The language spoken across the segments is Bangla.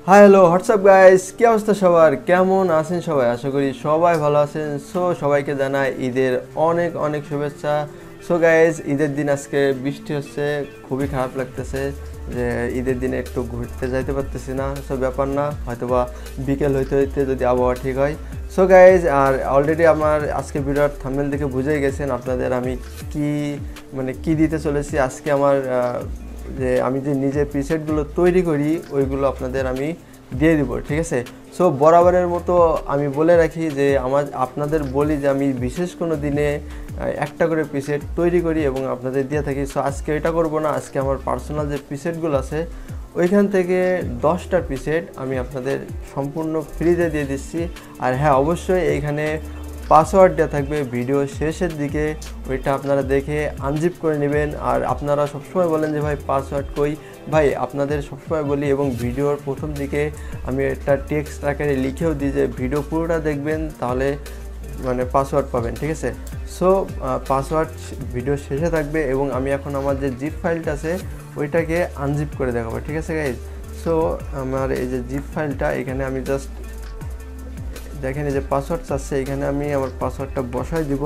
হাই হ্যালো হোয়াটসঅ্যাপ গাইস, কি অবস্থা সবার? কেমন আছেন সবাই? আশা করি সবাই ভালো আছেন। সো সবাইকে জানাই ঈদের অনেক অনেক শুভেচ্ছা। সো গাইস, ঈদের দিন আজকে বৃষ্টি হচ্ছে, খুবই খারাপ লাগতেছে যে ঈদের দিনে একটু ঘুরতে যাইতে পারতেছি না। সো ব্যাপার না, হয়তোবা বিকেল হইতে হইতে যদি আবহাওয়া ঠিক হয়। সো গাইজ, আর অলরেডি আমার আজকে ভিডিওর থাম্বনেল দেখে বুঝেই গেছেন আপনাদের আমি কি দিতে চলেছি আজকে। আমার আমি যে নিজে প্রিসেটগুলো তৈরি করি ওইগুলো আপনাদের আমি দিয়ে দিব, ঠিক আছে? সো বরাবরের মতো আমি বলে রাখি যে আপনাদের বলি যে আমি বিশেষ কোনো দিনে একটা করে প্রিসেট তৈরি করি এবং আপনাদের দিয়ে থাকি। সো আজকে এটা করব না, আজকে আমার পার্সোনাল যে প্রিসেটগুলো আছে ওইখান থেকে 10টা প্রিসেট আমি আপনাদের সম্পূর্ণ ফ্রিতে দিয়ে দিচ্ছি। আর হ্যাঁ, অবশ্যই এইখানে পাসওয়ার্ড দেওয়া থাকবে ভিডিও শেষের দিকে, ওইটা আপনারা দেখে আনজিপ করে নেবেন। আর আপনারা সবসময় বলেন যে ভাই পাসওয়ার্ড কই, ভাই আপনাদের সবসময় বলি এবং ভিডিওর প্রথম দিকে আমি একটা টেক্সট আকারে লিখেও দিই যে ভিডিও পুরোটা দেখবেন, তাহলে মানে পাসওয়ার্ড পাবেন, ঠিক আছে? সো পাসওয়ার্ড ভিডিও শেষে থাকবে এবং আমি এখন আমার যে জিপ ফাইলটা আছে ওইটাকে আনজিপ করে দেখাবো, ঠিক আছে গাইজ? সো আমার এই যে জিপ ফাইলটা, এখানে আমি জাস্ট দেখেন এই যে পাসওয়ার্ড আছে, এখানে আমি আমার পাসওয়ার্ডটা বসাই দিব।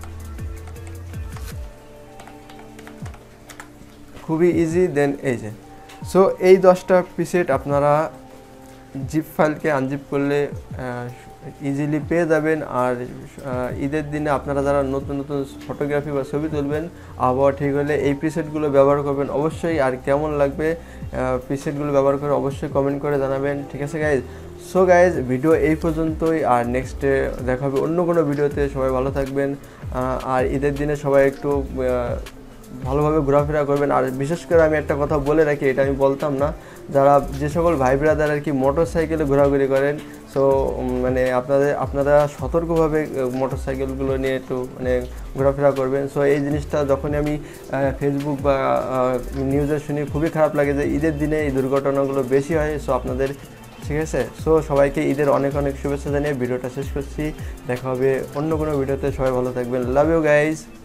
খুবই ইজি। দেন এই যে সো এই 10টা প্রিসেট আপনারা জিপ ফাইলকে আনজিপ করলে ইজিলি পেয়ে যাবেন। আর ঈদের দিনে আপনারা যারা নতুন নতুন ফটোগ্রাফি বা ছবি তুলবেন, আবহাওয়া ঠিক হলে এই প্রিসেটগুলো ব্যবহার করবেন অবশ্যই। আর কেমন লাগবে প্রিসেটগুলো ব্যবহার করে অবশ্যই কমেন্ট করে জানাবেন, ঠিক আছে গাইজ? সো গাইজ, ভিডিও এই পর্যন্তই, আর নেক্সটে দেখা হবে অন্য কোনো ভিডিওতে। সবাই ভালো থাকবেন, আর ঈদের দিনে সবাই একটু ভালোভাবে ঘোরাফেরা করবেন। আর বিশেষ করে আমি একটা কথা বলে রাখি, এটা আমি বলতাম না, যে সকল ভাই ব্রাদার আর কি মোটর সাইকেলে ঘোরাঘুরি করেন, সো মানে আপনারা সতর্কভাবে মোটর সাইকেলগুলো নিয়ে একটু মানে ঘোরাফেরা করবেন। সো এই জিনিসটা যখনই আমি ফেসবুক বা নিউজে শুনি, খুবই খারাপ লাগে যে ঈদের দিনে এই দুর্ঘটনাগুলো বেশি হয়। সো আপনাদের, ঠিক আছে? সো সবাইকে ঈদের অনেক অনেক শুভেচ্ছা জানিয়ে ভিডিওটা শেষ করছি। দেখা হবে অন্য কোনো ভিডিওতে। সবাই ভালো থাকবেন। Love you guys.